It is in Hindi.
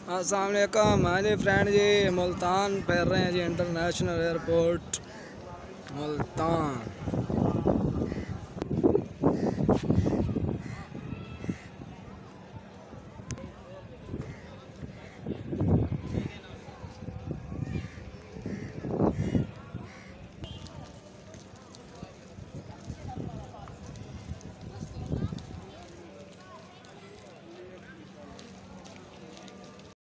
अस्सलाम वालेकुम। हाँ जी फ्रेंड जी, मुल्तान पैर रहे हैं जी, इंटरनेशनल एयरपोर्ट मुल्तान।